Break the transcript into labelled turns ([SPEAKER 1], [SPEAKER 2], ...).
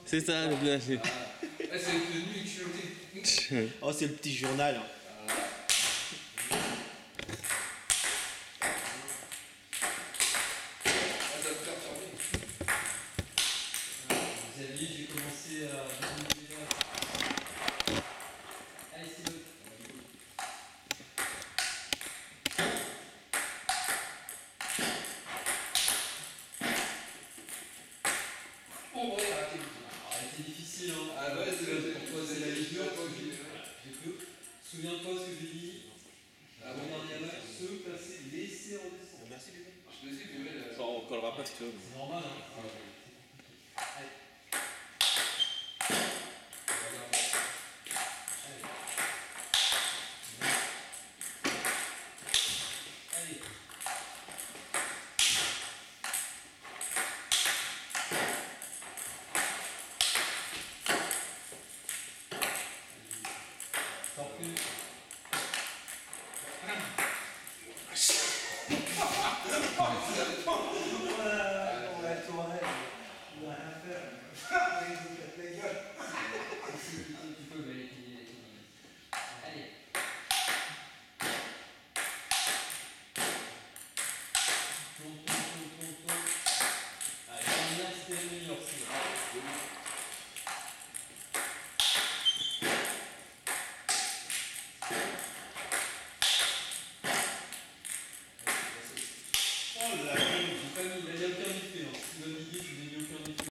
[SPEAKER 1] C'est ça, le bleu haché.
[SPEAKER 2] Ah, c'est le nu culotté.
[SPEAKER 3] Oh, c'est le petit journal.
[SPEAKER 4] Xavier, j'ai commencé à... Allez, c'est bon.
[SPEAKER 2] Oh, ouais, arrêtez.
[SPEAKER 4] C'est difficile, hein.
[SPEAKER 2] Ah ouais,
[SPEAKER 4] Pour toi, c'est la lecture.
[SPEAKER 2] J'ai peu.
[SPEAKER 4] Souviens-toi ce que j'ai dit.
[SPEAKER 2] Ah
[SPEAKER 4] Bon,
[SPEAKER 2] bon,
[SPEAKER 4] dernier match, se placer, laisser redescendre.
[SPEAKER 3] Merci, bébé.
[SPEAKER 2] je te dis, mais
[SPEAKER 1] Enfin, on collera pas si tu veux.
[SPEAKER 4] C'est normal, hein. Allez. Allez. T'en prie.
[SPEAKER 3] Ouais, toi, on va rien faire. La gueule.